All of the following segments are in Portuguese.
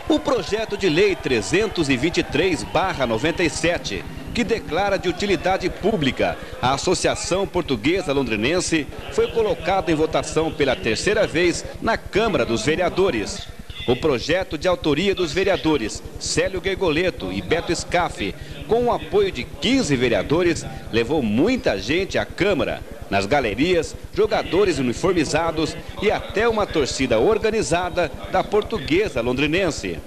O projeto de lei 323/97, que declara de utilidade pública a Associação Portuguesa Londrinense, foi colocado em votação pela terceira vez na Câmara dos Vereadores. O projeto de autoria dos vereadores Célio Gergoleto e Beto Scaffi, com o apoio de 15 vereadores, levou muita gente à Câmara. Nas galerias, jogadores uniformizados e até uma torcida organizada da Portuguesa Londrinense.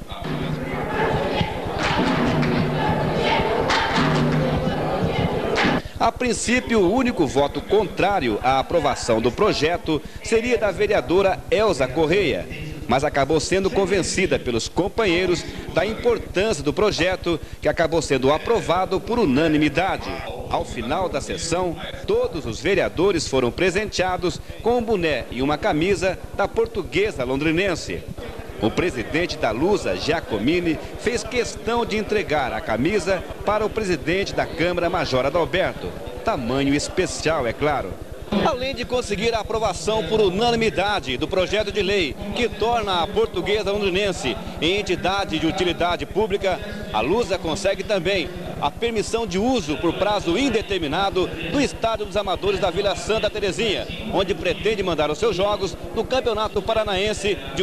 A princípio, o único voto contrário à aprovação do projeto seria da vereadora Elza Correia, mas acabou sendo convencida pelos companheiros da importância do projeto, que acabou sendo aprovado por unanimidade. Ao final da sessão, todos os vereadores foram presenteados com um boné e uma camisa da Portuguesa Londrinense. O presidente da Lusa, Giacomini, fez questão de entregar a camisa para o presidente da Câmara, Major Adalberto. Tamanho especial, é claro. Além de conseguir a aprovação por unanimidade do projeto de lei que torna a Portuguesa Londrinense em entidade de utilidade pública, a Lusa consegue também a permissão de uso por prazo indeterminado do Estádio dos Amadores da Vila Santa Terezinha, onde pretende mandar os seus jogos no Campeonato Paranaense de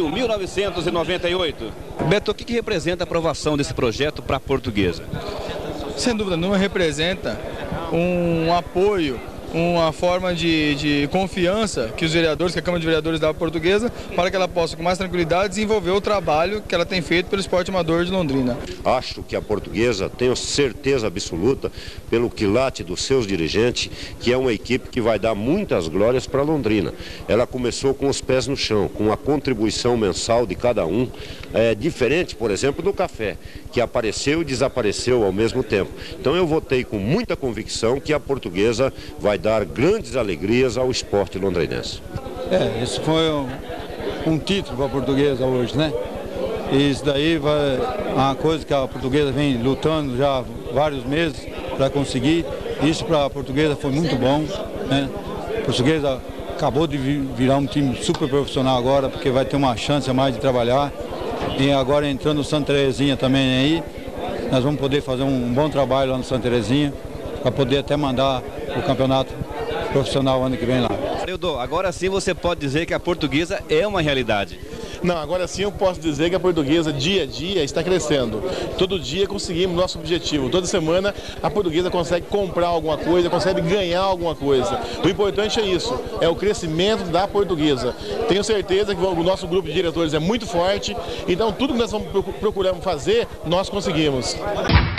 1998. Beto, o que representa a aprovação desse projeto para a Portuguesa? Sem dúvida nenhuma, representa um apoio, uma forma de confiança que os vereadores, que a Câmara de Vereadores da Portuguesa, para que ela possa com mais tranquilidade desenvolver o trabalho que ela tem feito pelo esporte amador de Londrina. Acho que a Portuguesa, tenho certeza absoluta, pelo quilate dos seus dirigentes, que é uma equipe que vai dar muitas glórias para Londrina. Ela começou com os pés no chão, com a contribuição mensal de cada um, diferente, por exemplo, do café, que apareceu e desapareceu ao mesmo tempo. Então eu votei com muita convicção que a Portuguesa vai dar grandes alegrias ao esporte londrinense. Isso foi um título para a Portuguesa hoje, né? E isso daí vai uma coisa que a Portuguesa vem lutando já há vários meses para conseguir. Isso para a Portuguesa foi muito bom, né? A Portuguesa acabou de virar um time super profissional agora, porque vai ter uma chance a mais de trabalhar. E agora entrando o Santa Terezinha também aí, nós vamos poder fazer um bom trabalho lá no Santa Terezinha, para poder até mandar o campeonato profissional ano que vem lá. Arildo, agora sim você pode dizer que a Portuguesa é uma realidade. Não, agora sim eu posso dizer que a Portuguesa dia a dia está crescendo. Todo dia conseguimos nosso objetivo. Toda semana a Portuguesa consegue comprar alguma coisa, consegue ganhar alguma coisa. O importante é isso, é o crescimento da Portuguesa. Tenho certeza que o nosso grupo de diretores é muito forte, então tudo que nós procuramos fazer, nós conseguimos.